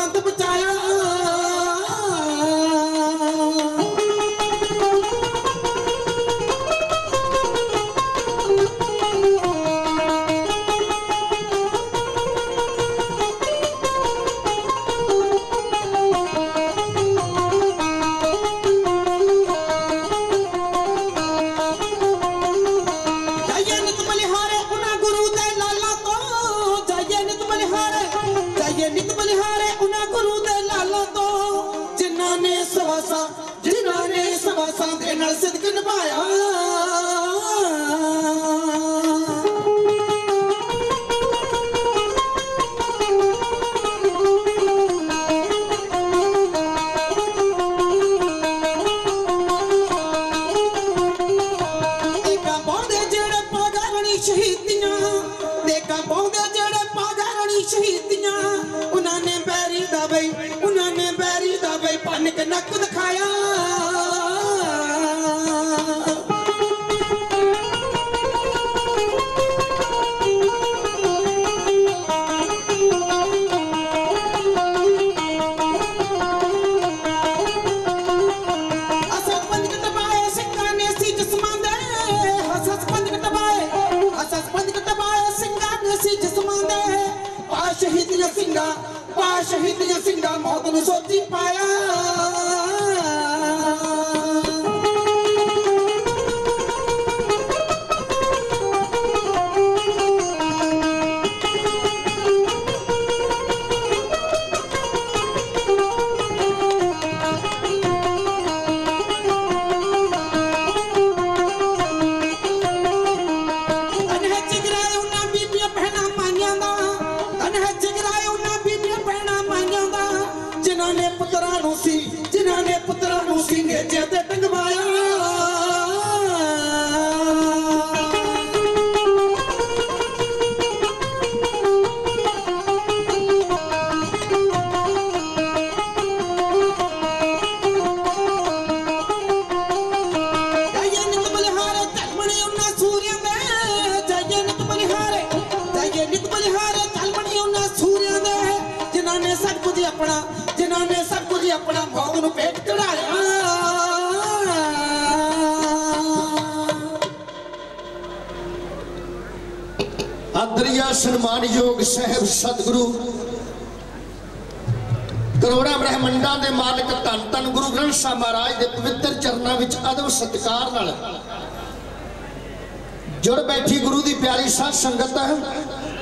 पंथ बचाया सिद्ध निभाया शहीदियां उन्होंने बैरी दा बई पन के नक दिखाया शहीदियां सिंगा मौत नूं सोची पाया अपना मौत नूं पेट चढ़ाया आदरिया सन्मान योग साहब सतगुरु करोड़ा ब्रह्मंडा के मालिक धन धन गुरु ग्रंथ साहिब महाराज के पवित्र चरणों में अदब सत्कार नाल जुड़ बैठी गुरु की प्यारी साध संगत है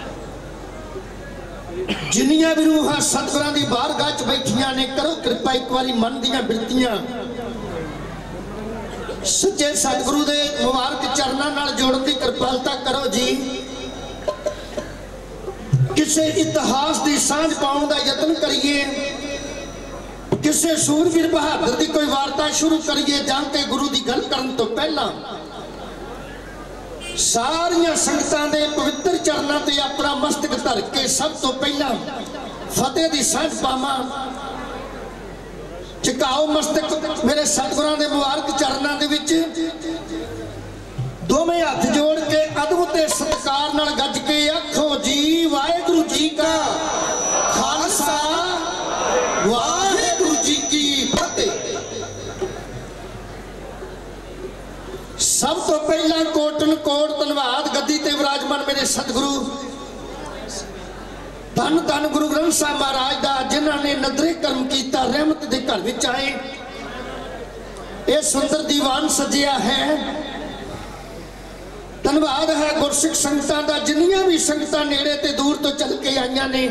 जिन्नियां भी रूहां सतगुरां दी बारगाह च बैठियां ने करो कृपा एक बारी मन दियां बिरतियां सच्चे सतगुरु दे मुबारक चरणों नाल जोड़न दी कृपालता करो जी। किसी इतिहास की सांझ पाउण दा यतन करिए किसी सूरवीर बहादुर की कोई वार्ता शुरू करिए जानते गुरु की गल करन तो पहला सारिया संगतां दे पवित्र चरणों ते अपना मस्तक धर के सब तो पहला फतेह की सांझ पावां झुकाओ मस्तक मेरे सतगुरां दे मुबारक चरणों दे विच दोवें हाथ जोड़ के अदब ते सत्कार नाल गज के आखो जी वाहिगुरू जी का खालसा वाहिगुरू जी की फतेह। सब तो पहला कोटन कोट धन्यवाद गद्दी ते विराजमान मेरे सतगुरु धन धन गुरु ग्रंथ साहिब महाराज दा जिन्होंने नदरे कर्म किया रहमत के घर विच आए ये सुंदर दीवान सजिया है। धन्यवाद है गुरसिख संगतां दा जिन्नियां भी संगतां नेड़े ते दूर तो चल के आईयां ने।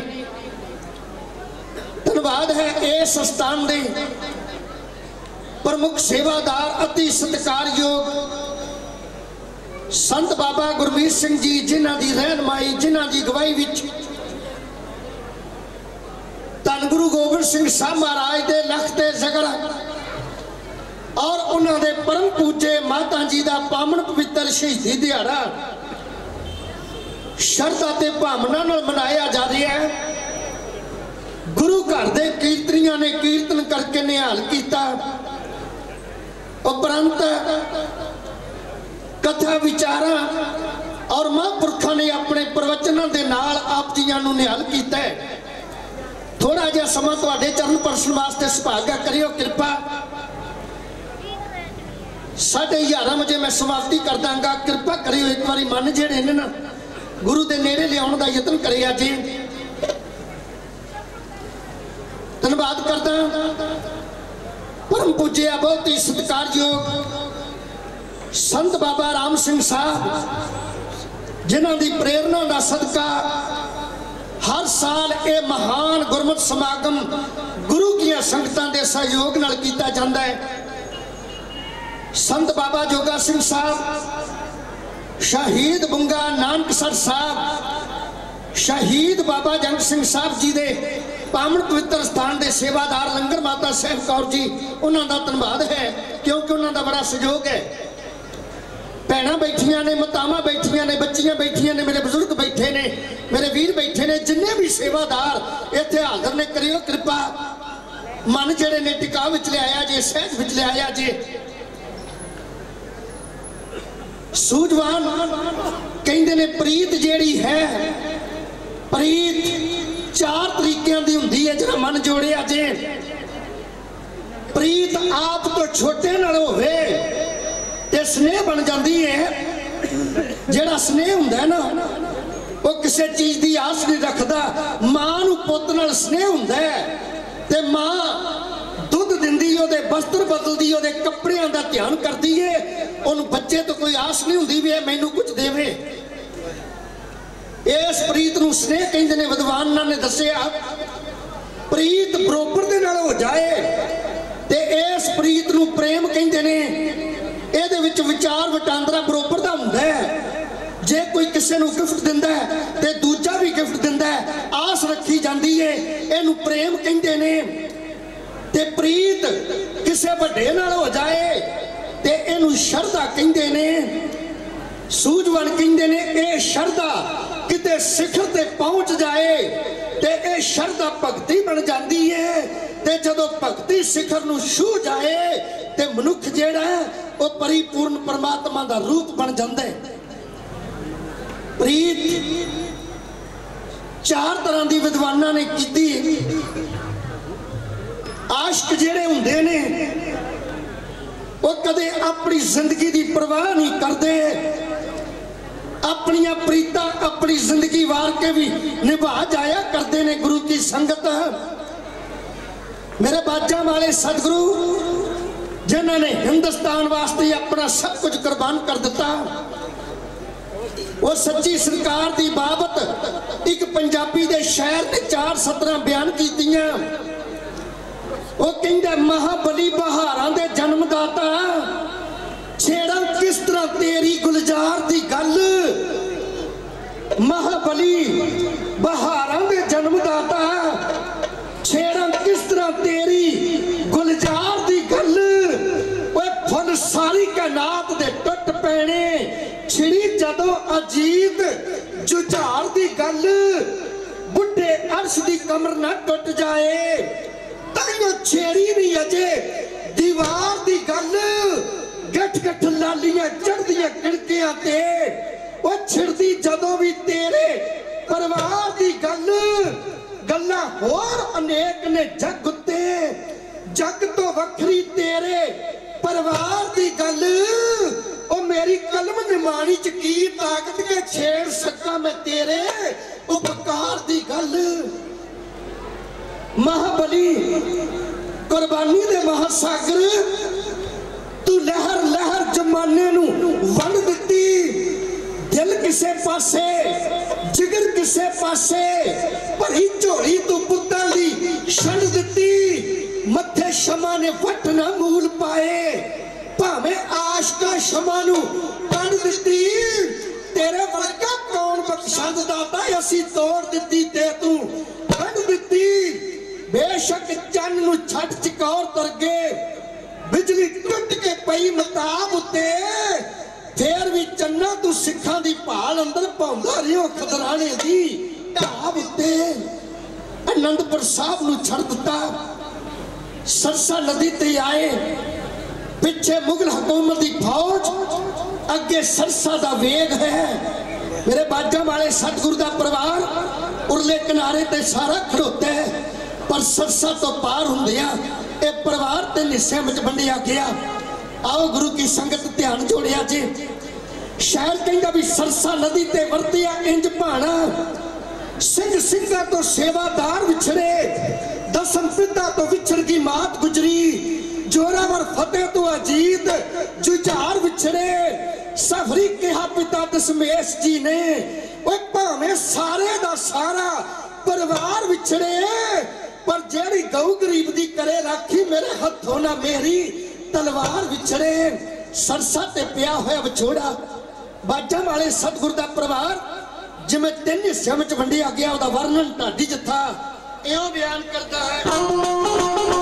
धन्यवाद है इस स्थान दे प्रमुख सेवादार अति सत्कारयोग संत बाबा गुरमीत सिंह जी जिन्हां दी रहनुमाई जिन्हां दी गवाही विच धन गुरु गोबिंद सिंह साहब महाराज दे लख ते जगड़ और उन्हां दे परम पूजे माता जी दा पावन पवित्र शहीदी दिहाड़ा शरधा ते भावना नाल मनाया जा रहा है। गुरु घर दे कीर्तनियां ने कीर्तन करके निहाल किया उपरंत कथा विचारा और महापुरखों ने अपने प्रवचनों के नाल आप जियां नूं निहाल किया है। थोड़ा जिहा समा तुहाडे चरण परसन वास्ते सुभागा करियो कृपा। 11:30 बजे मैं समाप्ति कर दांगा। कृपा करियो एक बारी मन जेड़े ने ना गुरु दे नेड़े लियाउण दा यतन करिया जी। धन्यवाद करदा परम पूज्य बहुत ही सत्कारयोग संत बाबा राम सिंह साहब जिन्हां दी प्रेरणा दा सदका हर साल ये महान गुरमत समागम गुरु की संगतां दे सहयोग नाल कीता जांदा है। संत बाबा जोगा सिंह साहब, शहीद बुंगा नानकसर साहब, शहीद बाबा जंग सिंह साहब जी दे पावन पवित्र स्थान दे सेवादार लंगर माता साहब कौर जी, उन्हां दा धन्यवाद है क्योंकि उन्हां दा बड़ा सहयोग है। भैणां बैठियां ने, मातावां बैठियां ने, बच्चियां बैठियां ने, मेरे बुजुर्ग बैठे ने, मेरे वीर बैठे ने, जिन्ने भी सेवादार इत्थे हाज़र ने करियो कृपा। मन जेड़े ने टिका विच लिआया जे, सहज विच लिआया जे। सूझवान कहंदे ने प्रीत जेड़ी है, प्रीत 4 तरीकों की हुंदी है जिहड़ा मन जोड़िया जे। प्रीत आप तो छोटे नाल होवे ते स्नेह बन जाती है। जिहड़ा स्नेह हुंदा है ना वो किसी चीज की आस नहीं रखता। मां नूं पुत्त नाल स्नेह हुंदा है ते मां दुध दिंदी, ओहदे वस्त्र बदलदी, ओहदे कपड़ियां दा ध्यान करदी है। उहनूं बच्चे तो कोई आस नहीं हुंदी भी मैनूं कुछ देवे। इस प्रीत नूं स्नेह कहंदे ने। विद्वानां ने दस्सिया प्रीत बरोबर दे नाल हो जाए ते इस प्रीत नूं प्रेम कहंदे ने। ਇਹਦੇ ਵਿੱਚ ਵਿਚਾਰ ਵਟਾਂਦਰਾ ਬਰੋਬਰ ਦਾ ਹੁੰਦਾ ਹੈ। ਜੇ ਕੋਈ ਕਿਸੇ ਨੂੰ ਗਿਫਟ ਦਿੰਦਾ ਹੈ ਤੇ ਦੂਜਾ ਵੀ ਗਿਫਟ ਦਿੰਦਾ ਹੈ, ਆਸ ਰੱਖੀ ਜਾਂਦੀ ਹੈ, ਇਹਨੂੰ ਪ੍ਰੇਮ ਕਹਿੰਦੇ ਨੇ। ਤੇ ਪ੍ਰੀਤ ਕਿਸੇ ਵੱਡੇ ਨਾਲ ਹੋ ਜਾਏ ਤੇ ਇਹਨੂੰ ਸ਼ਰਧਾ ਕਹਿੰਦੇ ਨੇ। ਸੂਝਵਾਨ ਕਹਿੰਦੇ ਨੇ ਇਹ ਸ਼ਰਧਾ ਕਿਤੇ ਸਿਖਰ ਤੇ ਪਹੁੰਚ ਜਾਏ ਤੇ ਇਹ ਸ਼ਰਧਾ ਭਗਤੀ ਬਣ ਜਾਂਦੀ ਹੈ। ਤੇ ਜਦੋਂ ਭਗਤੀ ਸਿਖਰ ਨੂੰ ਛੂਹ ਜਾਏ ਤੇ ਮਨੁੱਖ ਜਿਹੜਾ वो परिपूर्ण परमात्मा का रूप बन जाता है। प्रीत 4 तरह की विद्वानां ने की। आशिक जेड़े हुंदे ने वो कदे अपनी जिंदगी की परवाह नहीं करते। अपनियां प्रीतां अपनी जिंदगी वार के भी निभा जाया करते ने गुरु की संगत। मेरे बाजा वाले सतगुरु जिन्होंने हिंदुस्तान वास्ते अपना सब कुछ कुर्बान कर दिता, वो सच्ची सरकार की बाबत एक पंजाबी दे शायर ने 4 सतरां बयान कीतियां। वो कहंदा महाबली बहारां दे जन्मदाता, छेड़ा किस तरह तेरी गुलजार दी गल। महाबली बहारां दे जन्मदाता, छेड़ा किस तरह तेरी गुलजार दी गल। फुल सारी कायनात दे टुट पैने, छिड़ी जदों अजीत जुझार दी गल। बुढ़े अर्श दी कमर ना टुट जाए, ताइयों छेड़ी नहीं अजे दीवार दी गल। गठ गठ लालियां चढ़दियां खिड़कियां ते, वो छिड़दी जदों भी तेरे परिवार दी गल। गल्लां होर अनेक ने जग उत्ते, जग तो वखरी तेरे परिवार दी गल। ओ मेरी कलम निमाणी च की ताकत के छेड़ सका मैं तेरे उपकार दी गल। महाबली कुर्बानी दे महासागर, तू लहर लहर जमाने नू वंड दिती। दिल किसे पासे जिगर किसे पासे, भरी झोली तू पुत्तां दी छंड दिती। मथे शमा ने वट ना मूल पाए, भावे आशका शमा नू बन दिती। तेरे वर्गा कौन बख्शंद दाता, असी तोड़ दिती ते तू बन दिती। बेशक चन्न नू छड़ चकौर तर गए, बिजली टुट के पई मताब उत्ते। फिर भी चन्ना तू सिखां दी भाल अंदर पाउंदा रिहो खदराने दी ढाब उत्ते। आनंदपुर साहब नू छड़ दिता, सरसा नदी ते आए। पिछे मुगल हुकूमत की फौज, अगे सरसा का वेग है। मेरे बाजा वाले सतगुरु का परिवार उरले किनारे ते सारा खड़ोता है। पर सरसा तो पार हुंदिया ए परिवार तीन हिस्सों में वंडिया गया। आओ गुरु की संगत ध्यान जोड़िया जी। शायर कहंदा भी सरसा नदी ते वरतिया इंज भाना, सिंह सिंगा तो सेवादार विछड़े, दसम पिता तो विछड़ की मात गुजरी, जोरावर फतेह तो अजीत जुझार विछड़े, सफरी कहा पिता दशमेश जी ने, भावें सारे दा सारा परिवार विछड़े, पर जेड़ी गऊ गरीब दी करे राखी मेरे हथों ना मेरी तलवार विछड़े। सरसा ते पिया होया विछोड़ा, बाजा वाले सतगुर दा परिवार जिमें तीन हिस्सों में वंडिया गया, उहदा वर्णन ढाडी जत्था इउं बयान करता है।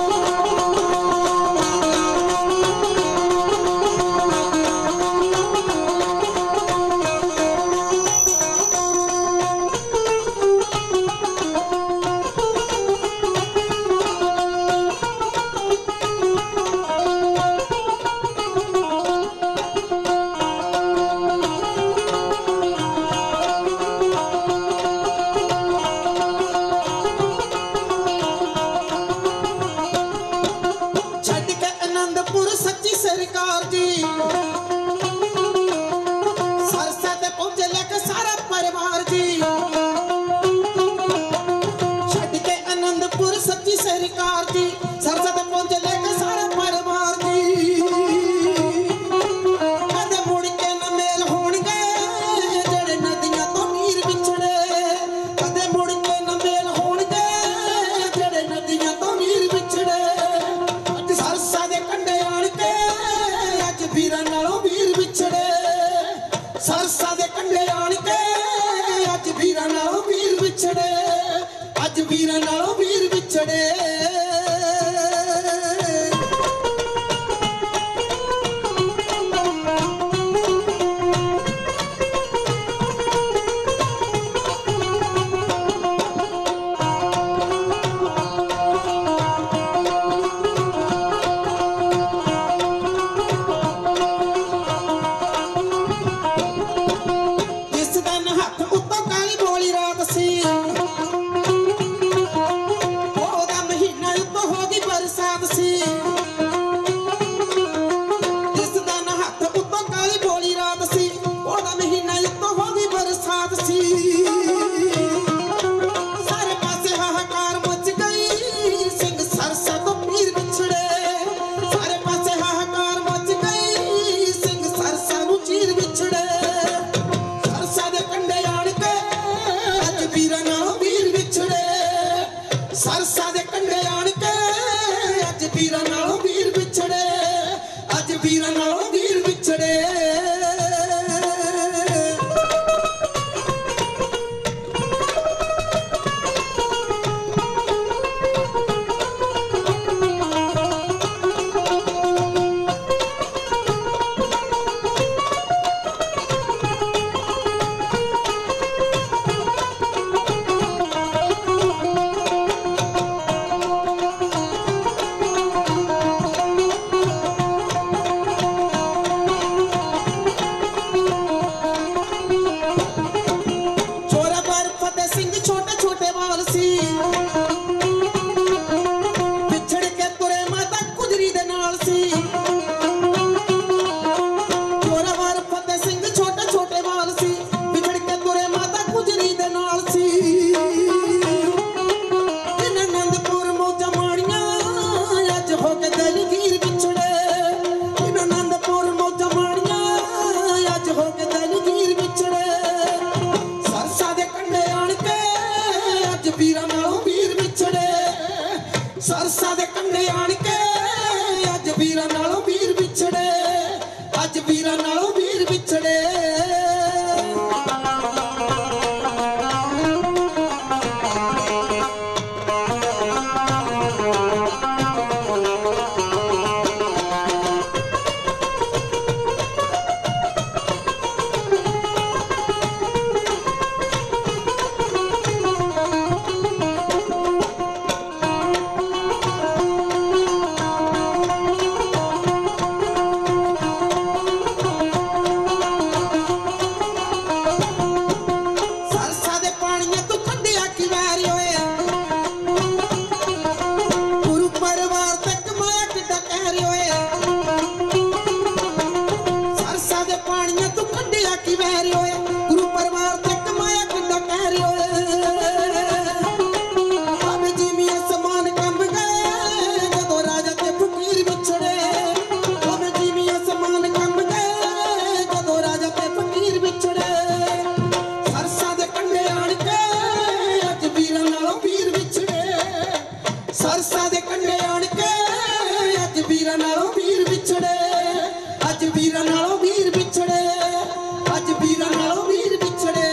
अज वीरां नालों वीर बिछड़े, अज वीरां नालों वीर बिछड़े।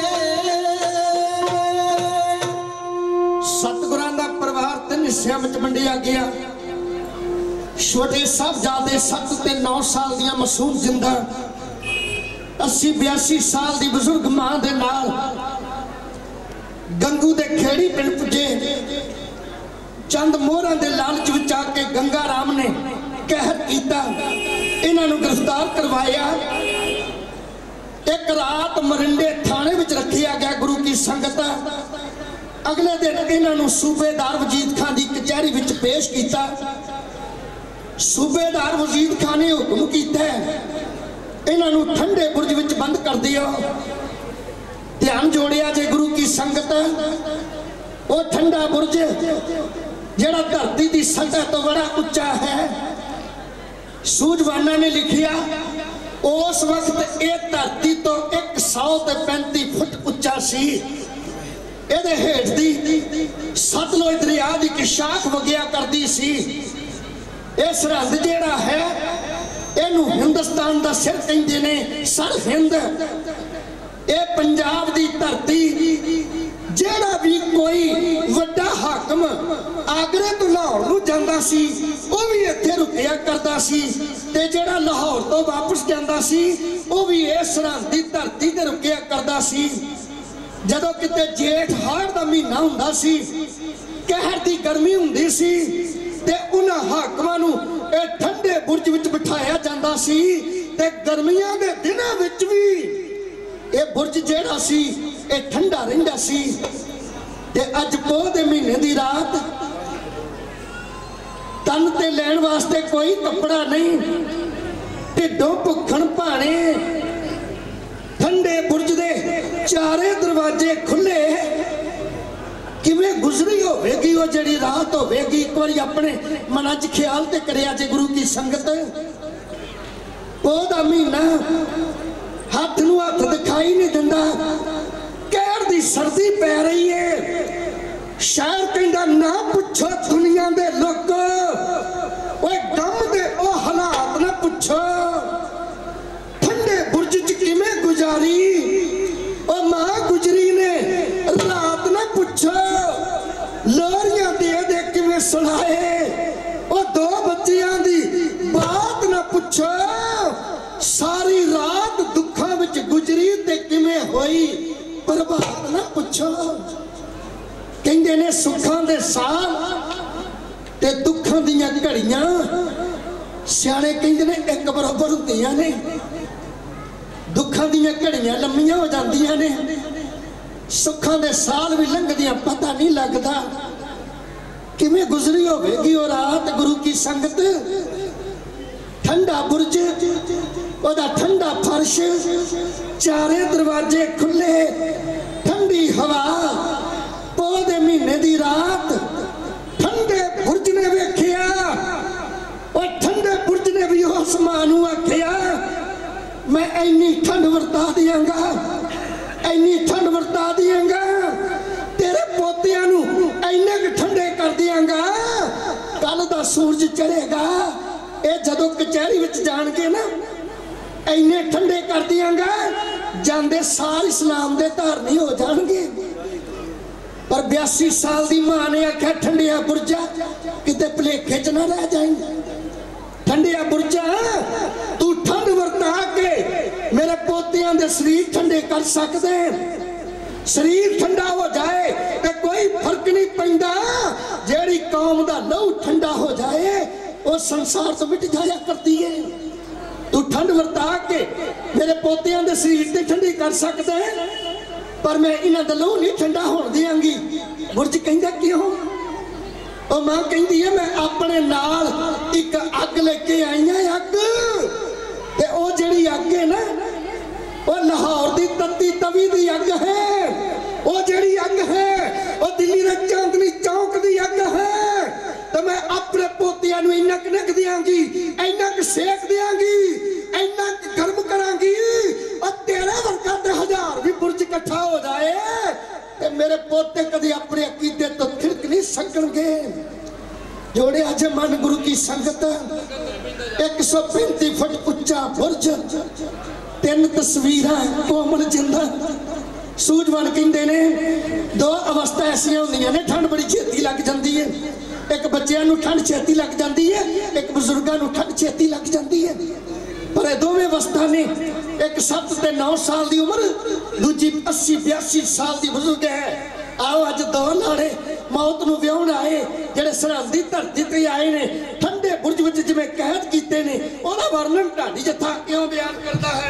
सतगुरां दा परिवार 3 हिस्सियां विच वंडिया गया। छोटे साहबजादे 7 ते 9 साल दियां मासूम जिंदा 80-82 साल दी बुजुर्ग मां दे नाल गंगू दे खेड़ी पिंड पुजे। चंद मोहरां दे लालच विच आके गंगा राम ने कहर कीता, इन्हां नूं गिरफ्तार करवाया। एक रात मरिंडे थाने विच रखिया गया गुरु की संगत। अगले दिन इन्हां नूं सूबेदार वजीद खान दी कचहरी विच पेश कीता। सूबेदार वजीद खान ने हुक्म कीता इन्हां नूं ठंडे बुरज विच बंद कर दियो। ध्यान जोड़िया जे गुरु की संगत, वो ठंडा बुरज जेड़ा धरती की सतह तो बड़ा उच्चा है। सूझवाना ने लिखिया उस वक्त ये धरती तो 135 फुट उच्चा सी। इहदे हेठ दी सतलुज दरिया दी की शाख वगिया करदी सी। ये सरहद जेड़ा है इनू हिंदुस्तान दा सिर कहंदे ने, सर हिंद। ये पंजाब दी धरती, जेड़ा भी कोई वड्डा हाकम आगरे तो लाहौर नूं जांदा सी वो भी इत्थे रुकिया करदा सी, ते जेड़ा लाहौर तो वापस जांदा सी वो भी इस सरहद दी धरती ते रुकिया करदा सी। जदों किते जेठ हाड़ दा महीना हुंदा सी, कहर दी गर्मी हुंदी सी, ते उन्हां हाकमां नूं इह ठंडे बुरज विच बिठाया जांदा सी। ते गर्मियां दे दिनां विच भी ये बुरज जेड़ा सी ये ठंडा रहिंदा सी। ते अज पोह दे महीने दी रात, तन ते लैण वास्ते कोई कपड़ा नहीं, ढिड्डों भुखण भाने, ठंडे बुरज दे चारे दरवाजे खुले। किवें गुजरी होवेगी वो जड़ी रात होवेगी, एक बारी अपने मन च ख्याल ते करिया जे गुरु की संगत। पोह दा महीना हाथ नूं हाथ दिखाई नहीं दिंदा, कहर दी सर्दी पै रही है। शायर कहंदा ना पुछो दुनिया दे लोको, ओए गम दे ओ हालात ना पुछो। ठंडे बुरज च किवें गुजारी ओ मां गुजरी ने रात ना पुछो। लोरियां दे दे किवें सुनाए ओ 2 बच्चियां दी बात ना पुछो। सारी रात दुखा विच गुजरी ते किवें होई बर्बाद ना पुछो। कहंदे ने सुखां दे साल ते दुखां दियां घड़ियां सियाणे कहंदे ने एक बराबर हुंदियां ने। दुखां दियां घड़ियां लम्मियां हो जांदियां ने, सुखां दे साल भी लंघदियां पता नहीं लगदा। किवें गुजरी होवेगी वो रात गुरु की संगत। ठंडा बुरज, ओदा ठंडा फर्श, चारे दरवाजे खुले, ठंडी हवा। पोह दे महीने दी रात ठंडे बुरज ने वेखिया, और ठंडे बुरज ने भी उस मां नूं आखिया मैं इन्नी ठंड वरता दियांगा, इन्नी ठंड वरता दियांगा, तेरे पोतियां नूं इन्ने क ठंडे कर दियांगा। कल दा सूरज चढ़ेगा, ये जदों कचहरी विच जाणगे ना इन्ने ठंडे कर दियांगा, जांदे सार इस्लाम दे धारनी हो जाणगे। पर 82 साल दी मां ने आख्या ठंडिया बुरजा किते भुलेखे च ना रह जाए। ठंडिया बुरजा तू ठंड वरता के मेरे पोतियां दे शरीर ठंडे कर सकदे। शरीर ठंडा हो जाए ते कोई फर्क नहीं पैंदा। जेड़ी कौम दा लहू ठंडा हो जाए वो संसार तो मिट जाया करती है। तू ठंड वरता के मेरे पोतियां दे शरीर ते ठंडी कर सकदा है, पर मैं इन्हां दा लहू नहीं ठंडा होण दियांगी। बुरज कहंदा क्यों? ओ मां कहंदी है मैं अपने नाल एक अग लेके आई हां। अग ते ओ जेड़ी अग है ना वो लाहौर दी तत्ती तवी दी अग है। वो जेड़ी अग है वो दिल्ली दे चांदनी चौक दी अग है। तो मैं अपने पोतियां नूं इन्ना क नक दियांगी, इन्ना क सेक दियांगी, इन्ना क गर्म करांगी। और तेरे वर्गा ते 1000 भी बुरज इकट्ठा हो जाए ते मेरे पोते कदी अपने अकीदे तो थिरक नहीं सकणगे। जोड़े अज मन गुरु की संगत 135 फुट उच्चा बुरज 3 तस्वीर कोमल जिंदा सूझवान कहते ने 2 अवस्था ऐसिया होंदियां ने ठंड बड़ी छेती लग जाती है एक बच्चों को ठंड छेती लग जाती है एक बजुर्गों को ठंड छेती लग जाती है पर दोवें अवस्था ने एक 7 ते 9 साल की उम्र दूजी 80-82 साल की बुजुर्ग है आओ अज 2 लाड़े मौत नूं व्याहण आए जेड़े सरहद दी धरती ते आए ने ठंडे बुरज विच जिवें कैद कीते ने उहदा वर्णन ढाडी जत्था क्यों बयान करदा है।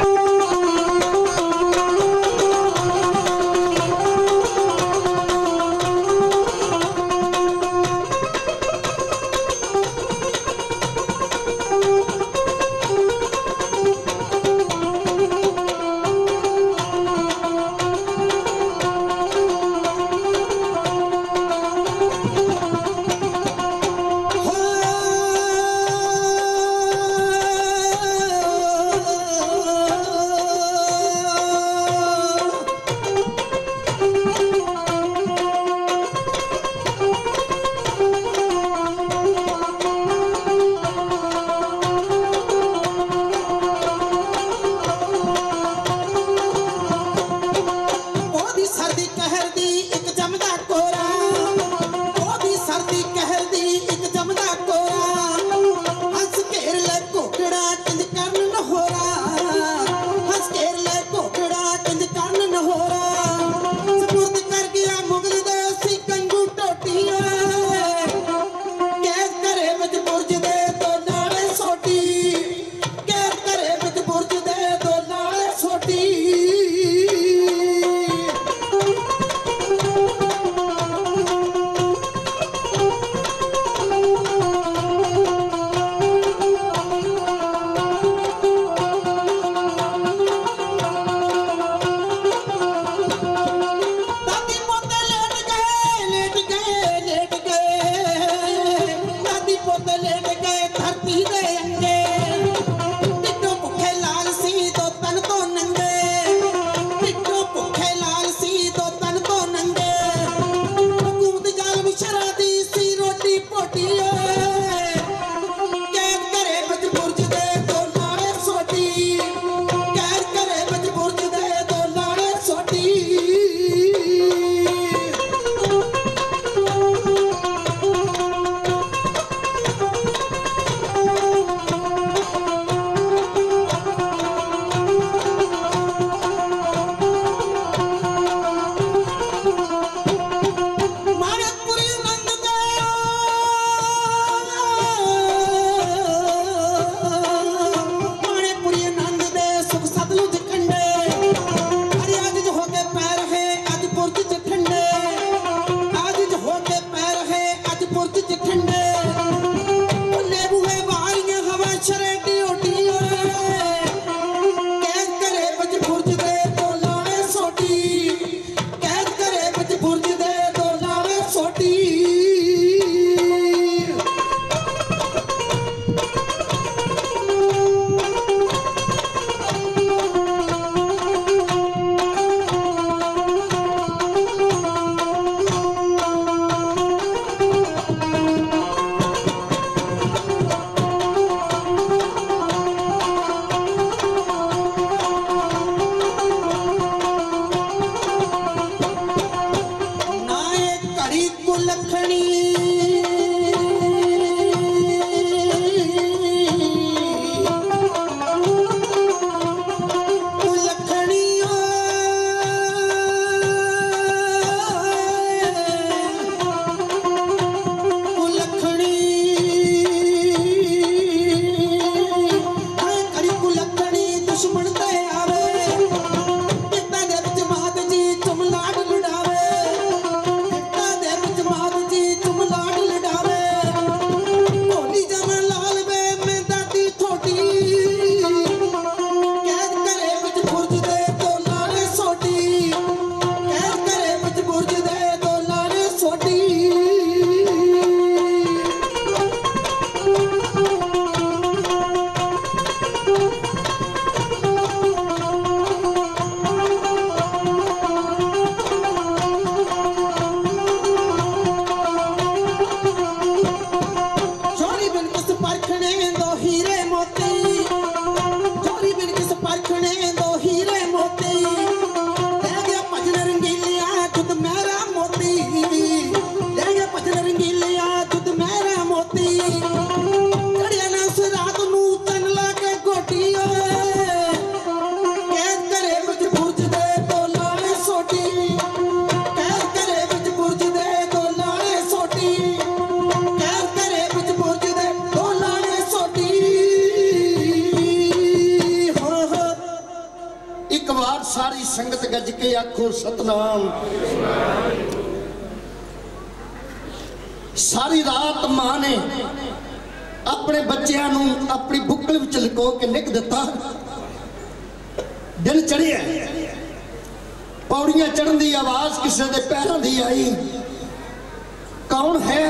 बार सारी संगत गज के आखो सतनाम। सारी रात मां ने अपने बच्चों नूं अपनी बुक्कल विच लुको के निक दिता। दिन चढ़िया, पौड़ियां चढ़न की आवाज किसी के पैरों की आई। कौन है?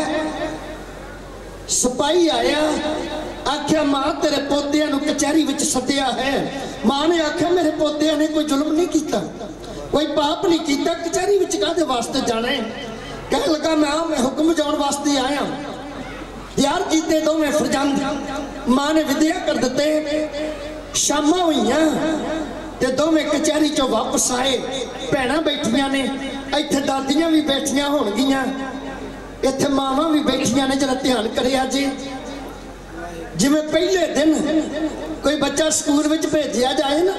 सिपाही आया, आख्या मां तेरे पोतिया नूं कचहरी विच सद्दिया है। मां ने आख्या मेरे पोतिया ने कोई जुल्म नहीं किया, कोई पाप नहीं किया, कचहरी विच काहदे वास्ते जाना है? कह लगा मैं हुक्म जाने वास्ते आया। यार कीते दोवें फरजंद मां ने विद्या कर दिते। शामां होईयां ते दोवें कचहरी चों वापस आए। भैणां बैठियां ने, इत्थे दादियां भी बैठियां होणगियां, इत्थे मावां भी बैठियां ने। जरा ध्यान करिया जी, जिवें पहले दिन कोई बच्चा स्कूल विच भेजिया जाए ना,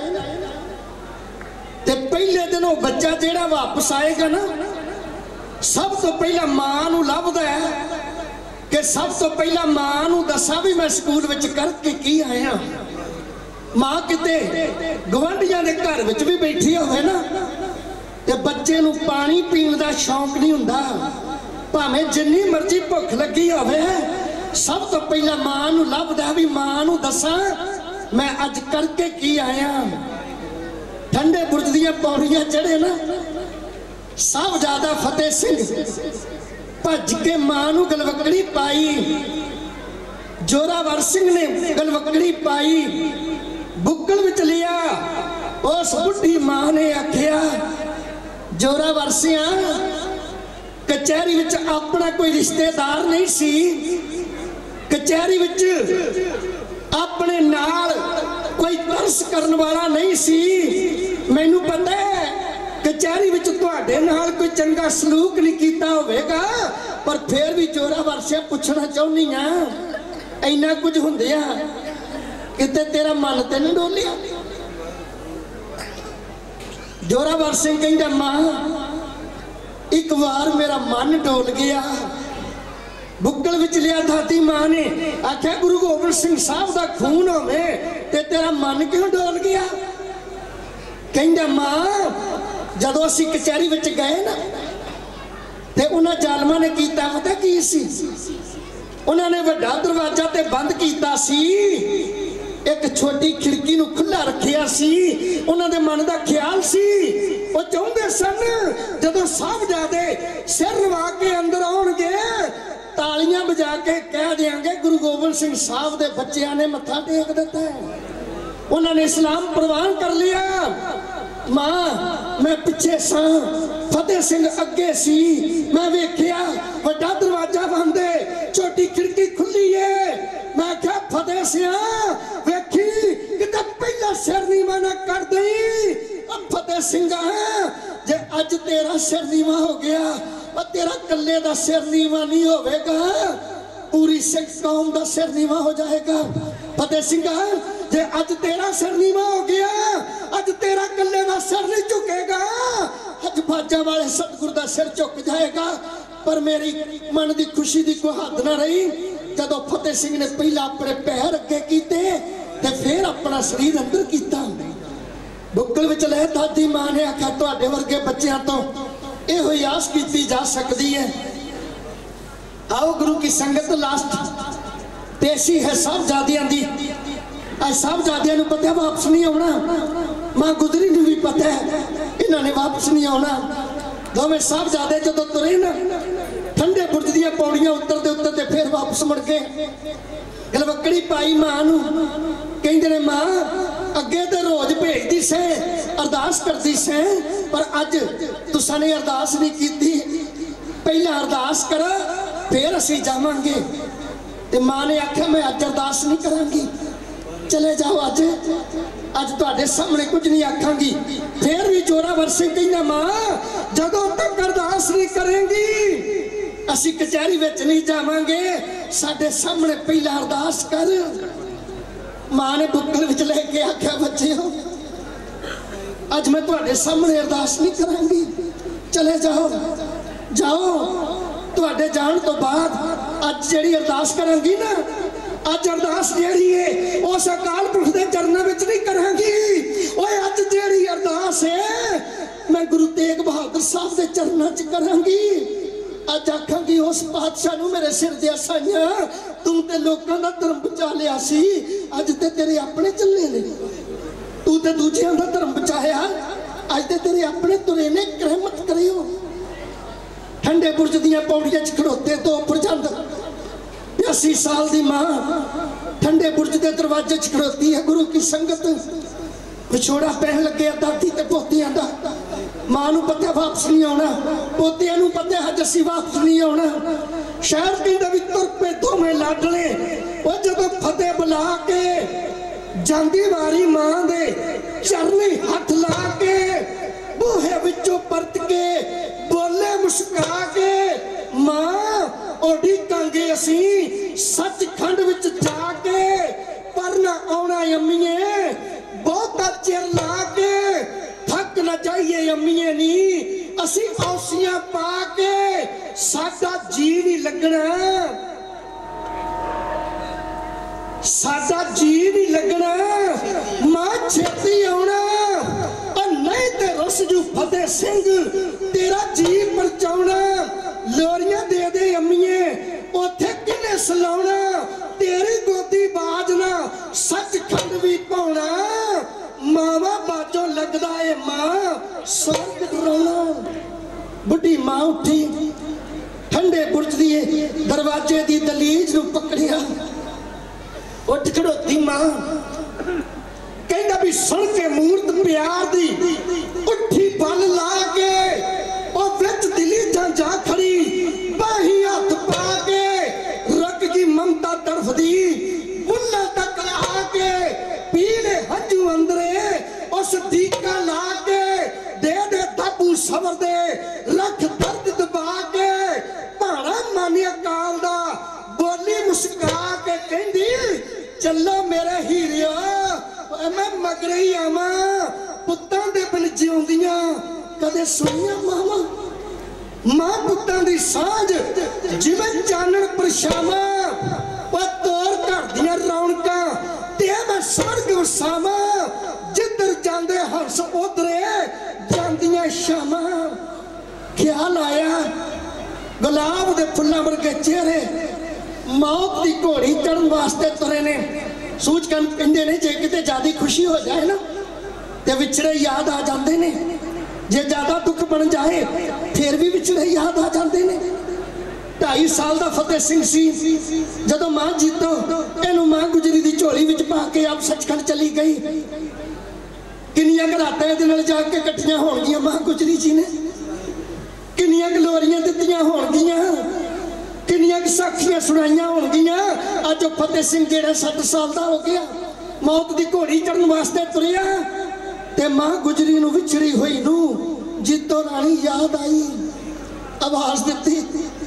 ते पहले दिन वो बच्चा जिहड़ा वापस आएगा ना, सब तो पहला मां नूं लभदा है कि सब तो पहला मां नूं दसा भी मैं स्कूल विच करके की आया। मां किते गवांढियां दे घर विच भी बैठी होवे ना, ते बच्चे नूं पानी पीण दा शौक नहीं हुंदा, भावें जिन्नी मर्जी भुख लगी होवे, सब तो पहला मां नूं लभदा भी मां नूं दसा मैं अज करके की आया। ठंडे बुरज दीयां पौड़ियां चढ़े ना, साहबजादा फतेह सिंह भज के मां नूं गलवकड़ी पाई। जोरावर सिंह ने गलवकड़ी पाई, बुक्कल विच लिया। उस बुढ़ी मां ने आख्या जोरावर सिंह कचहरी विच अपना कोई रिश्तेदार नहीं सी, कचहरी विच अपने नाल कोई तरस करन वाला नहीं सी। मैनू पता है कचहरी विच तुहाडे नाल कोई चंगा सलूक नहीं कीता होवेगा, पर फिर भी जोरावर सिंह पूछना चाहुंदी आ, इन्ना कुछ हुंदिया किते तेरा मन ते नहीं डोलिया? जोरावर सिंह कहंदा मां एक बार मेरा मन डोल गया। बुक्कल विच लिया दादी मां ने, आख्या गुरु गोबिंद सिंह साहब दा खून होवे ते तेरा मन क्यों डोल गया? कहंदा मां जदों असीं कचहरी विच गए ना, ते उन्हां जालमां ने कीता पता की सी? उन्होंने वड्डा दरवाजा ते बंद कीता सी, एक छोटी खिड़की नूं खुला रखिया सी। उन्होंने मन का ख्याल सी, वो चाहते सन जदों साहबजादे सिर रवा के अंदर आउणगे, तालियां बजा के कह देंगे गुरु गोबिंद सिंह साहब दे बच्चियां ने मत्था टेक दिता है, उन्होंने इस्लाम प्रवान कर लिया। मां मैं पिछे सा, फतेह सिंह अगे सी, मैं वेख्या वड्डा दरवाजा बंद है, छोटी खिड़की खुली है। मैं क्या फतेह सिंह वेखी किते पहला सिर नीवा ना कर दई। अब फतेह सिंह जे अज तेरा सिर नीवा हो गया, और तेरा कल्ले दा सिर नीवा नहीं होवेगा, पूरी सिख कौम दा सिर नीवा हो जाएगा। फतेह सिंह जे अज तेरा सिर नीवा हो गया, अज तेरा कल्ले दा सिर नहीं झुकेगा, अज बाजा वाले सतगुरु दा सिर झुक जाएगा। पर मेरी मन की खुशी की कोई हद ना रही, जदों फतेह सिंह ने पहला अपने पैर अगे कीते ते फिर अपना शरीर अंदर कीता। बुक्कल विच ले दादी मां ने आख्या तुहाडे वर्गे बच्चों तो इहो ही आस की जा सकती है। आओ गुरु की संगत लास्ट पेशी है साहबजादियां दी। साहबजादियां नूं पता वापस नहीं आना, मां गुजरी नूं भी पता है इन्होंने वापस नहीं आना। दोवें साहबजादे जदों तुरे ना, ठंडे बुरज दीयां पौड़ियां उतरते उतरते फिर वापस मुड़ गए। गलवकड़ी पाई मां नूं, कहंदे ने मां अगे तो रोज भेजदी से, अरदास करदी से, पर अज तुसां ने अरदास नहीं कीती, पहला अरदास कर फिर असीं जावांगे। ते मां ने आख्या मैं अज अरदास नहीं करांगी, चले जाओ अज अज तुहाडे सामने कुछ नहीं आखांगी। फिर भी जोरावर सिंह कहंदा मां जदों तक अरदास नहीं करेंगी असीं कचहरी विच नहीं जावांगे, साडे सामने पहला अरदास कर। मां ने बुक्कल विच लेके आख्या बच्चों अज मैं तुहाडे सामने अरदास नहीं करांगी, चले जाओ जाओ। तुहाडे जाण तो बाद अज जिहड़ी अरदास करांगी ना, अज अरदास जिहड़ी है उस अकाल पुरख दे चरणों विच नहीं करांगी। ओए अज जिहड़ी अरदास च करांगी अज आखांगी उस पातशाह नूं मेरे सिर दे साइयां तू ते लोकां दा धर्म बचा लिया सी अज ते तेरे अपने चलने ने तू ते दूजियां दा धर्म बचाया अज ते तेरे अपने तुरे ने करहमत करियो ठंडे बुरज दियां पौड़ियां च खड़ोते तो प्रचंड 80 साल दी मां ठंडे बुरज दे दरवाजे च खड़ोती है गुरु की संगत विछोड़ा पहन लगे दादी ते पोतियां दा मां नूं पता वापस नहीं आना पोतियां नूं पता है जसी वापस नहीं आना शहर के भी तुर पे दोवें लाडले वो जदों फतेह बुला के जांदी वारी मां दे चरनी हथ ला के बूहे विचों परत के बोले मुस्कुरा के मां ओडी कांगे असी सचखंड विच जाके पर ना आउणा अम्मीए बहुता चिर ला के थक न जाइए अम्मीए नी असी औसियां पा के साडा जी नहीं लगना साडा जी नहीं लगना मां छेती आउणा नहीं ते रुस जू फतेह सिंह तेरा जी परचाउणा लोरियां दे दे अम्मीए ओथे किने सलाउणा तेरी गोदी बाजना सचखंड भी पाउणा मावा बाजो लगदा ए मां स्वर्ग डराउणा बुढ़ी मां उठी ठंडे बुरज दी दरवाजे दी दलीज नूं पकड़िया उठ खड़ोती मां कहंदा भी सुन के मूरत प्यार दी उठी बल ला के ओ विच दिली जा खड़ी बाही हाथ पा के रग की ममता तड़फदी बुल्ला तक आके पीले हजू अंदरे उस दीका ला के दे दाबू सबर दे रख दर्द दबा के भाड़ा मानिया काल दा बोली मुस्कुरा के कहंदी चलो मेरे हीरिया मैं मगरई आवा पुत्तां दे बिन जिउंदियां कदे सुनिया मावा मां पुत्तां दी सांझ जिवें चानण परछावां ओ तोर घर दियां रौनकां ते मैं स्वर्ग वसावां जिधर जांदे हंस उधरे जांदियां शामां ख्याल आया गुलाब दे फुल्लां वर्गे चेहरे मौत दी घोड़ी चढ़न वास्ते तुरे ने सूझ कर कहते ने जे किते ज्यादा खुशी हो जाए ना ते विछड़े याद आ जाते ने जे ज्यादा दुख बन जाए फिर भी विछड़े याद आ जाते ने 2.5 साल का फतेह सिंह सी जदों मां जीतो इनू मां गुजरी दी झोली विच पा के आप सचखंड चली गई किन्नियां घराटां इहदे नाल जाके इकट्ठियां होणगियां मां गुजरी जी ने किन्नियां गलोरियां दित्तियां होणगियां किन्नियां साखियां सुनाइयां होणगियां अज फतेह सिंह जेड़ा 7 साल का हो गया मौत की घोड़ी चढ़न वास्ते तुरिया ते मां गुजरी नूं विछड़ी हुई नूं जीतो राणी याद आई आवाज दित्ती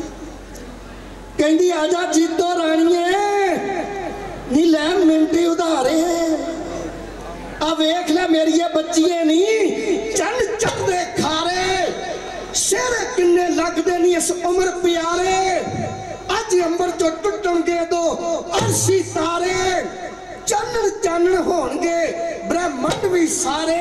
कहंदी आजा जीतो राणीए नी लै मिंटी उधारे आ वेख ले मेरिए बच्चिए नी चल चढ़दे खारे शेरे किन्ने लगदे नी इस उम्र प्यारे अज अंबर चो टुटणगे दो अर्शी तारे चानण चानण होणगे ब्रह्मंड भी सारे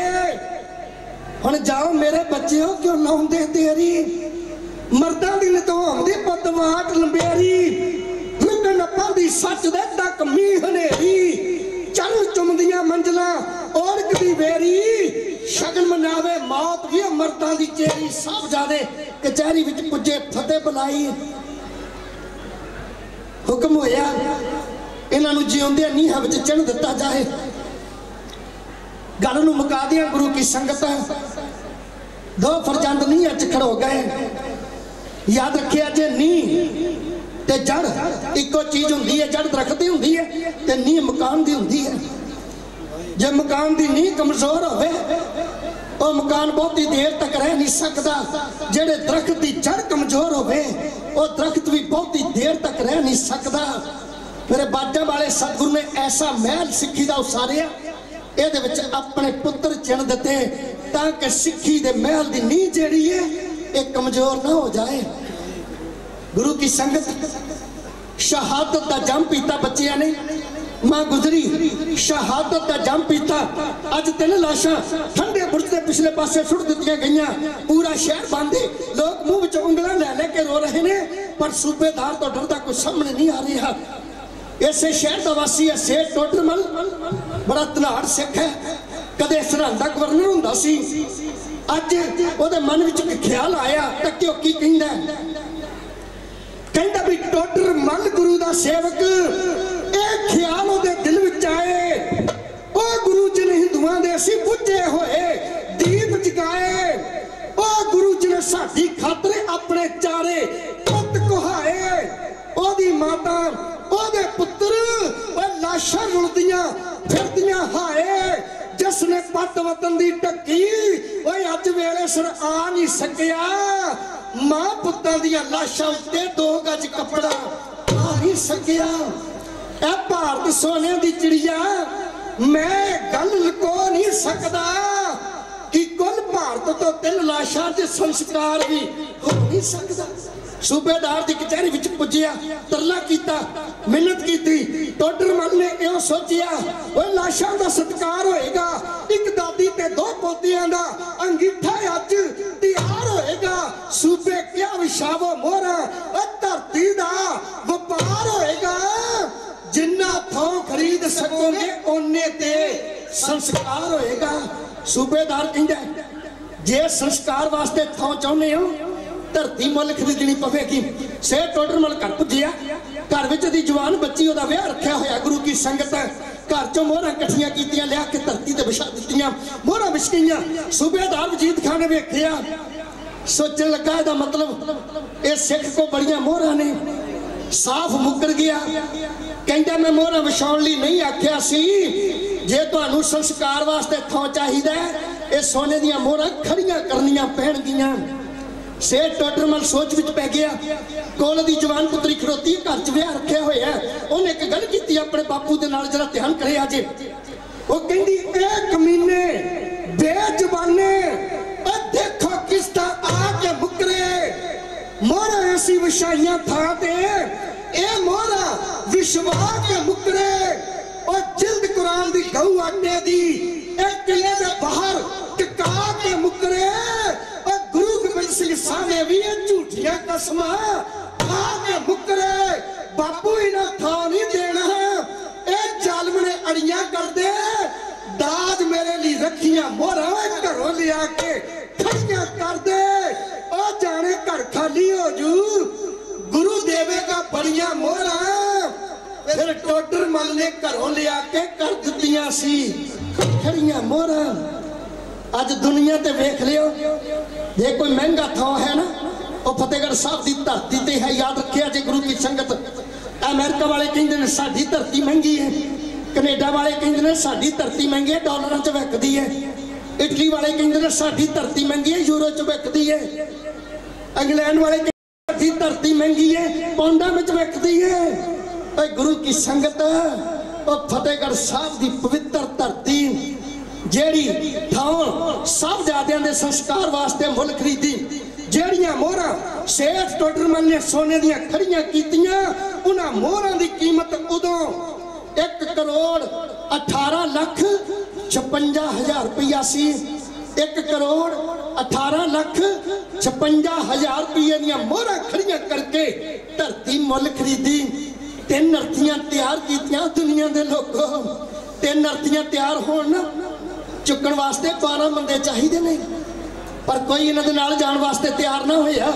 हुण जाओ मेरे बच्चेओ क्यों लाउंदे देरी मर्दां दी नतौंदी पतवाट लंबेरी रुकण पांदी सच दे तक मींह हनेरी चल चुमदियां मंजलां ओढ़कदी वेरी शगन मनावे मौत भी मर्दां दी चेरी सब जादे कचहरी विच पुजे फतेह बुलाई हुक्म होया इन्हां नूं जिउंदे नीहां विच चढ़ दिता जाए गल नूं मुका दियां गुरु की संगत 2 फरजंद नीहां च खड़ो गए याद रखिया जे नींह ते जड़ इको चीज हुंदी है जड़ दरख्त दी हुंदी है ते नींह मकान दी हुंदी है जे मकान दी नींह कमजोर होवे वो मकान बहुत ही देर तक रह नहीं सकता जेड़े दरख्त की जड़ कमजोर होवे वो दरख्त भी बहुत ही देर तक रह नहीं सकता मेरे बाजा वाले सतगुरु ने ऐसा महल सिक्खी का उसारिया ये अपने पुत्र चिन दिते ताकि सिक्खी दे महल की नींह जेड़ी है एक कमजोर ना हो जाए गुरु की संगत शहादत का जम पीता बच्चिया ने मां गुजरी, शहादत का जम पीता। अज 3 लाशां ठंडे बुर्ज के पिछले पासे सुट दित्तियां गईयां। पूरा शहर बंद है, लोग मुंह विच उंगलां ले लेके रो रहे ने, पर सूबेदार तो डरदा कोई सामने नहीं आ रहा। इसे शहर का वासी है सेठ टोडरमल, बड़ा धनाड़ सिख है, कदे सरहंद दा गवर्नर हुंदा सी। अज ओहदे मन विच ख्याल आया, टक्किओ की कहंदा, कहंदा भी टोडरमल गुरु दा सेवक। एक ख्याल ओहदे दिल विच आए, ओ गुरु जी ने हिंदुआं दे असीं बुझे होए दीप जगाए, ओ गुरु जी ने साडी खातर अपने चारे पुत कुहाए। ओहदी माता ओहदे पुत्र लाशां रुलदियां फिरदियां हाए, जिसने पत वतन दी टक्की ओए अज वेले सिर आ नहीं सकिया। मां पुत्तां दियां लाशां उत्ते 2 गज कपड़ा आ नहीं सकिया। ए भारत सोने दी चिड़िया, मैं गल लुको नहीं सकदा कि कुल भारत तो 3 लाशां ते संस्कार भी हो नहीं सकदा। सूबेदार की कचहरी विच पुज्जिया, तरला किया, मिन्नत की। टोडरमल ने इहो सोचिया, ओए लाशां दा सत्कार होएगा, एक दादी ते 2 पोतियां दा अंगीठा अज तैयार होएगा। सूबे क्या विछावो मोहरा, धरती दा वपार होएगा। जिन्ना थों खरीद सकोगे ओने ते संस्कार होएगा। सूबेदार कहंदा, जे संस्कार वास्ते थों चाहुंदे हो धरती मुल खरीदनी पवेगी। सेठ टोडरमल घर पुज्जिया, घर विच दी जवान बच्ची ओहदा विआह रखिया होया। गुरु की संगत घर चों मोहरां इकट्ठियां कीतियां, लिया के धरती ते विछा दित्तियां, मोहरां विछ गईयां। सूबेदार वजीद खान ने वेखिया, सोचण लगा इहदा मतलब इह सिख को बड़ियां मोहरां ने। साफ मुकर गया, कहंदा मैं मोहरां विछाउण लई नहीं आखिया सी, जे तुहानूं संस्कार वास्ते थां चाहीदा इह सोने दीयां मोहरां खड़ियां करनियां पैणगीਆਂ। सेठ टोडरमल सोच विच पै गया। कोल दी जवान पुत्री खड़ोती है, घर च विआह रखिया होया। उन्हें एक गल कीती अपने बापू दे नाल, जरा ध्यान करे अजे। वो कहंदी, ए कमीने बेजुबाने, ओ देखो किस तरह आके मुकरे। मोहरा ऐसी विछाइयां थां ते ए मोहरा विश्वा के मुकरे। और जिल्द कुरान दी गऊ आटे दी एक किले दे बाहर टिका के मुकरे। और गुरु गोबिंद सिंह साहने भी झूठियां कसमां खा के मुकरे। बापू इन्हां थां नहीं देना, ए जालम ने अड़ियां कर दे। दाज मेरे लिए रखियां मोहरा घरों लिया के खड़ियां कर दे। ओ जाने घर खाली हो जू, गुरु देवेगा बड़ियां मोहरा। फिर टोडरमल ने घरों लिया के कर दित्तियां सी खड़ियां मोहरा। अज दुनिया ते वेख लियो, जे कोई महंगा थां है ना, वो फतेहगढ़ साहब की धरती ते है। याद रखिया जे गुरु की संगत। अमेरिका वाले कहते हैं साडी धरती महंगी है, कनेडा वाले कहते हैं साडी धरती महंगी है, डॉलरां च विकदी है। इटली वाले कहते हैं साडी धरती महंगी है, यूरो च विकदी है। इंग्लैंड वाले साडी धरती महंगी है, पौंडां विच विकदी है। गुरु की संगत, फतेहगढ़ साहब की पवित्र धरती, जेड़ी थां साहबजादियां दे संस्कार वास्ते मुल खरीदी, जेड़ियां मोहरां सेठ टोडरमल ने सोने दियां खड़ियां कीतियां, उन्हां मोहरां दी कीमत उदों 1,18,56,000 रुपया सी। 1,18,56,000 रुपये दियां मोहरां खड़ियां करके धरती मुल खरीदी। 3 अर्थियां तैयार कीतियां दुनिया दे लोगों। 3 अर्थियां तैयार होण चुकण वास्ते 12 बंदे चाहिए ने, पर कोई इन्हां दे नाल जाण वास्ते तैयार ना होया।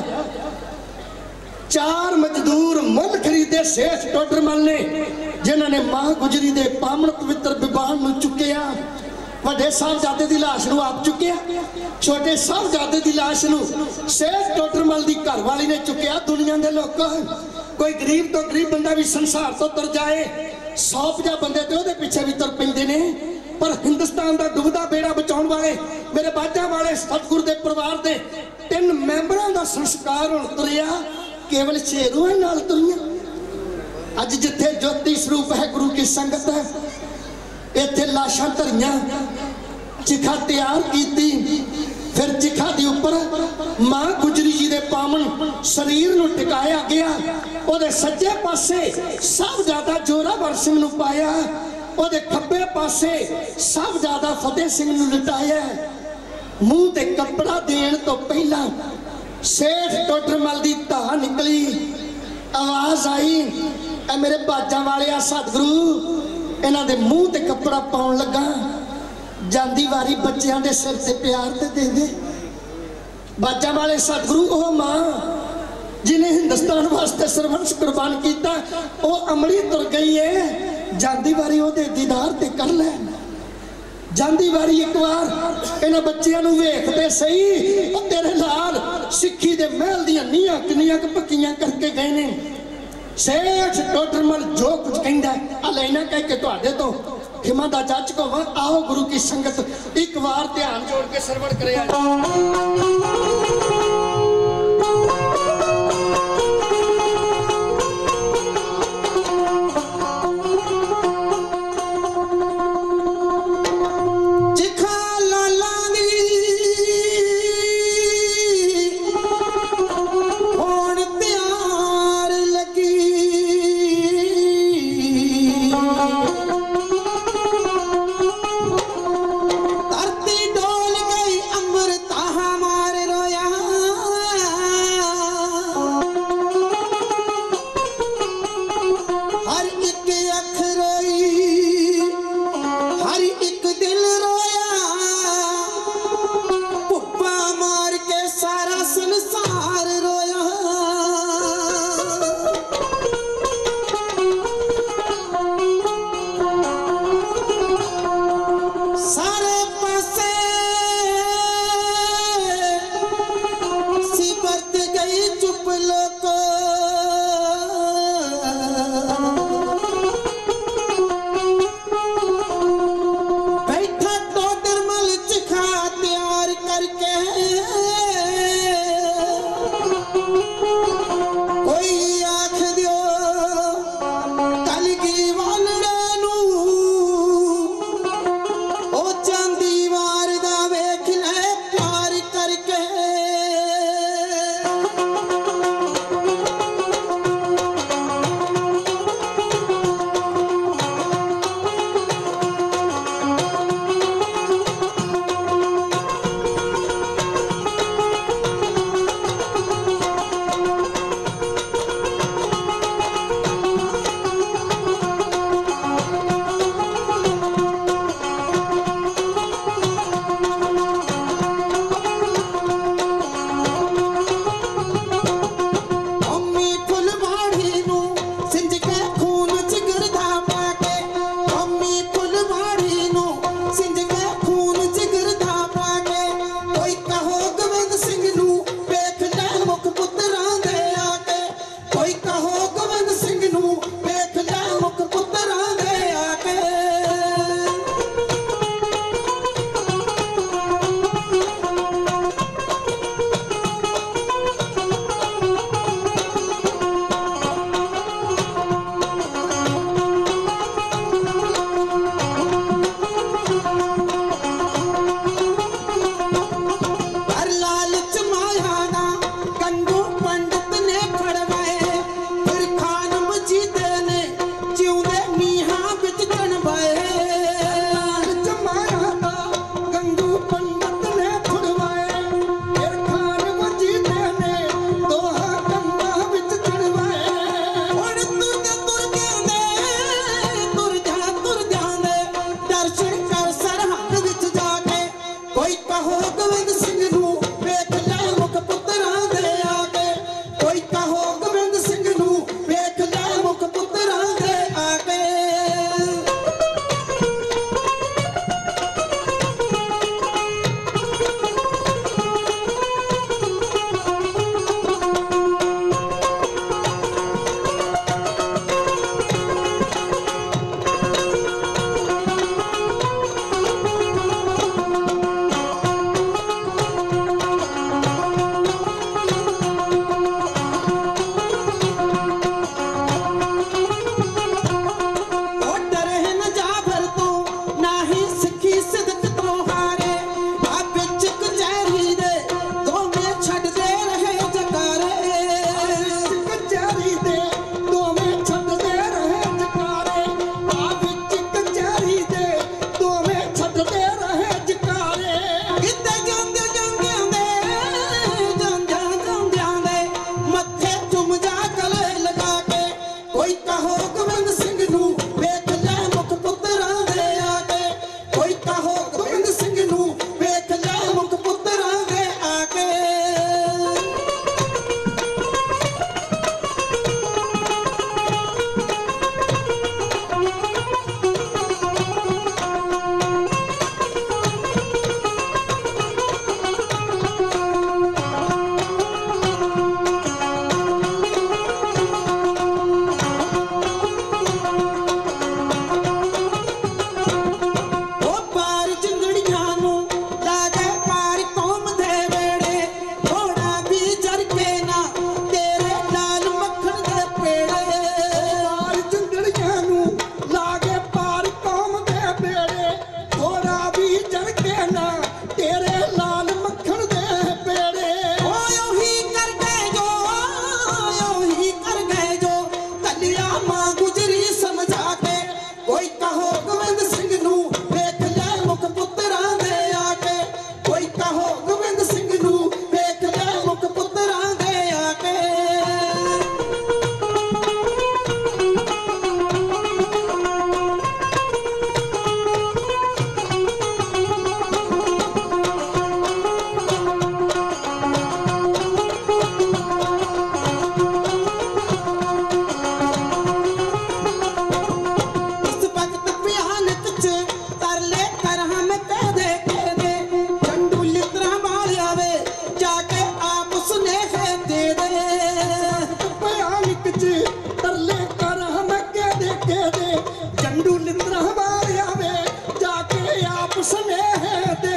4 मजदूर मुल खरीदे सेठ टोडरमल ने, जिन्हां ने मां गुजरी दे पावन पवित्र विवाह नूं चुकिया। वड्डे साहबजादे दी लाश नूं आप चुकिया, छोटे साहबजादे दी लाश नूं सेठ टोडरमल दी घरवाली ने चुकिया। दुनिया दे लोग, कोई गरीब तो गरीब बंदा भी संसार तो तर जाए, 150 बंदे तो उहदे पीछे भी तुर पैंदे ने। पर हिंदुस्तान का डुबदा बेड़ा बचाने वाले मेरे बाजा वाले सतगुरु के परिवार के 3 मैंबरों का संस्कार हुण तुरिया केवल 6 रूहां नाल तुरियां। अज जिथे ज्योति स्वरूप है गुरु की संगत है, इत्थे लाशां धरियां, चिखा तैयार की, फिर चिखा के उपर मां गुजरी जी के पावन शरीर नूं टिकाया गया। ओदे सज्जे पासे साहबजादा जोरावर सिंह नूं पाया, ओदे खब्बे पासे साहबजादा फतेह सिंह नूं लिटाया। मूँह ते कपड़ा देण तो पहला सेठ टोडरमल दी धा निकली, आवाज आई ए मेरे बाजा वाले आ सतगुरु इन्हां दे मूँह ते कपड़ा पाउण लगा, जांदी वारी बच्चियां दे सिर ते प्यार ते दे दे। बाजा वाले सतगुरु ओ मां जिन्हें हिंदुस्तान वास्ते सरवंश कुर्बान किया वो अमली तुर गई है, जांदी वारी ओदे दीदार ते कर ले। जांदी वारी एक बार इन्हां बच्चियां नूं वेखदे सही ओ तेरे नाल सिੱਖੀ दे महल दियां नीहां किन्नियां पक्कियां करके गए ने। सेठ टोडरमल जो कुछ कहंदा आ लेना कह के तुहाडे तो खिमा दा जज को वा। आओ गुरु की संगत एक बार ध्यान जोड़ के सरवण करे।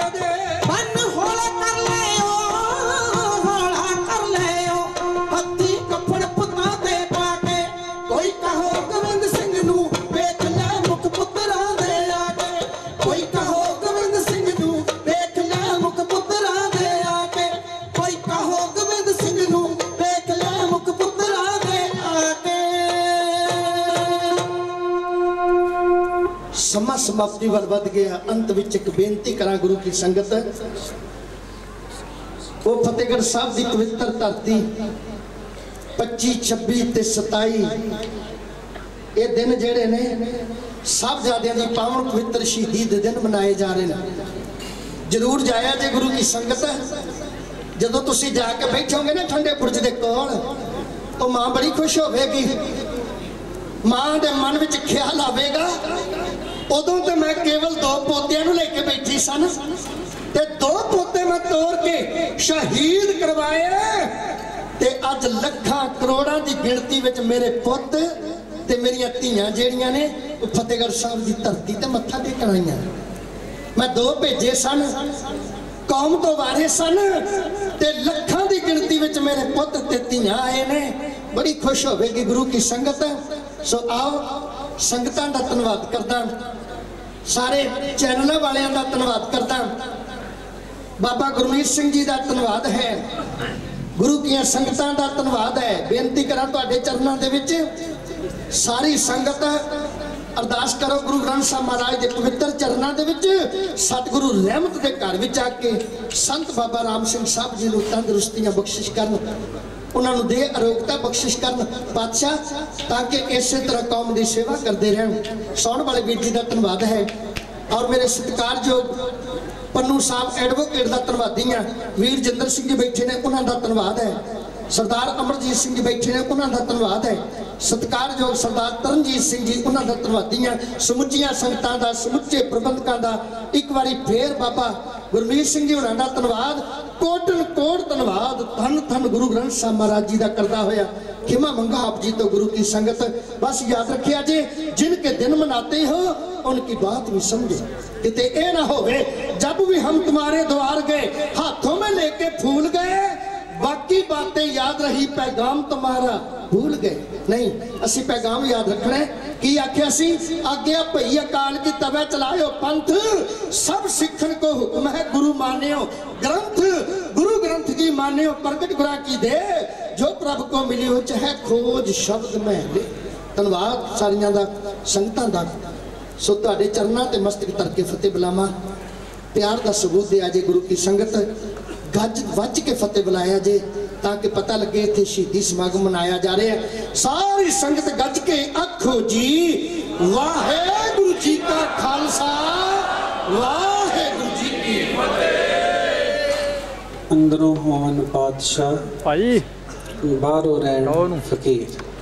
दे मन होला कर लियो होला कर लियो हत्थी कपड़ पुत्ता दे पाके कोई कहो गोविंद सिंह नू वेख ले मुख पुत्रा दे आके कोई कहो गोविंद सिंह नू वेख ले मुख पुत्रा दे आके कोई कहो गोविंद सिंह नू वेख ले मुख पुत्रा दे आके। समा समाप्ति ਵੱਲ ਵੱਧ ਗਿਆ। अंत ਵਿੱਚ ਇੱਕ ਬੇਨਤੀ ਕਰਾਂ ਗੁਰੂ ਕੀ ਸੰਗਤ, ਉਹ ਫਤਿਹਗੜ੍ਹ ਸਾਹਿਬ ਦੀ ਪਵਿੱਤਰ ਧਰਤੀ 25 26 ਤੇ 27 ਇਹ ਦਿਨ ਜਿਹੜੇ ਨੇ ਸਾਹਿਬਜ਼ਾਦਿਆਂ ਦੀ ਪਾਵਨ ਪਵਿੱਤਰ ਸ਼ਹੀਦੀ ਦੇ ਦਿਨ ਮਨਾਏ ਜਾ ਰਹੇ ਨੇ। ਜ਼ਰੂਰ ਜਾਇਆ ਜੇ ਗੁਰੂ ਕੀ ਸੰਗਤ। ਜਦੋਂ ਤੁਸੀਂ ਜਾ ਕੇ ਬੈਠੋਗੇ ਨਾ ਠੰਡੇ ਬੁਰਜ ਦੇ ਕੋਲ ਤਾਂ ਮਾਂ ਬੜੀ ਖੁਸ਼ ਹੋਵੇਗੀ। ਮਾਂ ਦੇ ਮਨ ਵਿੱਚ ਖਿਆਲ ਆਵੇਗਾ ਉਦੋਂ ਤੇ ਮੈਂ ਕੇਵਲ 2 ਪੋਤਿਆਂ ਨੂੰ ਲੈ ਕੇ ਬੈਠੀ ਸਨ ਤੇ 2 ਪੋਤੇ ਮੈਂ ਤੋੜ ਕੇ ਸ਼ਹੀਦ ਕਰਵਾਏ ਤੇ ਅੱਜ ਲੱਖਾਂ ਕਰੋੜਾਂ ਦੀ ਗਿਣਤੀ ਵਿੱਚ ਮੇਰੇ ਪੁੱਤ ਤੇ ਮੇਰੀਆਂ ਧੀਆਂ ਜਿਹੜੀਆਂ ਨੇ ਉਹ ਫਤਿਹਗੜ੍ਹ ਸਾਹਿਬ ਦੀ ਧਰਤੀ ਤੇ ਮੱਥਾ ਟੇਕਣ ਆਈਆਂ। ਮੈਂ 2 ਭੇਜੇ ਸਨ, ਕੌਮ ਤੋਂ ਵਾਰੇ ਸਨ ਤੇ ਲੱਖਾਂ ਦੀ ਗਿਣਤੀ ਵਿੱਚ ਮੇਰੇ ਪੁੱਤ ਤੇ ਧੀਆਂ ਆਏ ਨੇ। ਬੜੀ ਖੁਸ਼ ਹੋਵੇਗੀ ਗੁਰੂ ਕੀ ਸੰਗਤ। ਸੋ ਆਓ ਸੰਗਤਾਂ ਦਾ ਧੰਨਵਾਦ ਕਰਦਾ, ਸਾਰੇ ਚੈਨਲਾਂ ਵਾਲਿਆਂ ਦਾ ਧੰਨਵਾਦ ਕਰਦਾ, ਬਾਬਾ ਗੁਰਮੀਤ ਸਿੰਘ ਜੀ ਦਾ ਧੰਨਵਾਦ ਹੈ, ਗੁਰੂ ਦੀਆਂ ਸੰਗਤਾਂ ਦਾ ਧੰਨਵਾਦ ਹੈ। ਬੇਨਤੀ ਕਰਾਂ ਤੁਹਾਡੇ ਚਰਨਾਂ ਦੇ ਵਿੱਚ ਸਾਰੀ ਸੰਗਤ ਅਰਦਾਸ ਕਰੋ ਗੁਰੂ ਗ੍ਰੰਥ ਸਾਹਿਬ ਮਹਾਰਾਜ ਦੇ ਪਵਿੱਤਰ ਚਰਨਾਂ ਦੇ ਵਿੱਚ ਸਤਿਗੁਰੂ ਰਹਿਮਤ ਦੇ ਘਰ ਵਿੱਚ ਆ ਕੇ ਸੰਤ ਬਾਬਾ ਰਾਮ ਸਿੰਘ ਸਾਹਿਬ ਜੀ ਨੂੰ ਤੰਦਰੁਸਤੀਆਂ ਬਖਸ਼ਿਸ਼ ਕਰਨ, ਉਹਨਾਂ ਨੂੰ ਦੇ ਅਰੋਗਤਾ ਬਖਸ਼ਿਸ਼ ਕਰਨ ਪਾਤਸ਼ਾਹ, ਤਾਂ ਕਿ ਇਸੇ ਤਰ੍ਹਾਂ ਕੌਮ ਦੀ ਸੇਵਾ ਕਰਦੇ ਰਹਿਣ। ਸੌਣ ਵਾਲੇ ਵੀਰ ਜੀ ਦਾ ਧੰਨਵਾਦ ਹੈ ਔਰ ਮੇਰੇ ਸਤਿਕਾਰਯੋਗ ਪੰਨੂ ਸਾਹਿਬ ਐਡਵੋਕੇਟ ਦਾ ਧੰਨਵਾਦੀ ਹਾਂ। ਵੀਰ ਜਿੰਦਰ ਸਿੰਘ ਜੀ ਬੈਠੇ ਨੇ ਉਹਨਾਂ ਦਾ ਧੰਨਵਾਦ ਹੈ। ਸਰਦਾਰ ਅਮਰਜੀਤ ਸਿੰਘ ਜੀ ਬੈਠੇ ਨੇ ਉਹਨਾਂ ਦਾ ਧੰਨਵਾਦ ਹੈ। ਸਤਿਕਾਰਯੋਗ ਸਰਦਾਰ ਤਰਨਜੀਤ ਸਿੰਘ ਜੀ ਉਹਨਾਂ ਦਾ ਧੰਨਵਾਦੀ ਹਾਂ। ਸਮੁੱਚੀਆਂ ਸੰਗਤਾਂ ਦਾ, ਸਮੁੱਚੇ ਪ੍ਰਬੰਧਕਾਂ ਦਾ ਇੱਕ ਵਾਰੀ ਫੇਰ ਬਾਬਾ ਗੁਰਮੀਤ ਸਿੰਘ ਜੀ ਉਹਨਾਂ ਦਾ ਧੰਨਵਾਦ, ਕੋਟਨ ਕੋਟ ਧੰਨਵਾਦ। ਧੰਨ ਧੰਨ ਗੁਰੂ ਗ੍ਰੰਥ ਸਾਹਿਬ ਮਹਾਰਾਜ ਜੀ ਦਾ ਕਰਦਾ ਹੋਇਆ ਖਿਮਾ ਮੰਗਾ ਆਪ जी तो गुरु की संगत। बस याद रखिया जे जिनके दिन मनाते हो उनकी बात भी समझे, किते ए ना होवे जब भी हम तुम्हारे द्वार गए हाथों में लेके फूल गए बाकी बातें याद रही पैगाम तुम्हारा भूल गए। नहीं, असी पैगाम याद रखना है कि आख्या सी आज्ञा भई अकाल की तवे चलायो पंथ सब सिखन को हुक्म है गुरु मान्यो ग्रंथ गुरु ग्रंथ जी मान्यो प्रगट गुरा की दे जो प्रभु को मिली हो चाहे खोज शब्द में ले। धन्यवाद सारियां दा संगतां दा। सो तुहाडे चरनां ते मस्तक तरके फतेह बुलावा, प्यार दा सबूत दे अजे गुरु की संगत गज वज के फतेह बुलाया जे ताकि पता लगे इत्थे शहीदी समागम मनाया जा रहा है। सारी संगत गज के आखो जी वाहेगुरु जी का खालसा वाहेगुरु जी की फतेह। अंदरों होवन पातशाह भाई बाहरों रहन फकीर।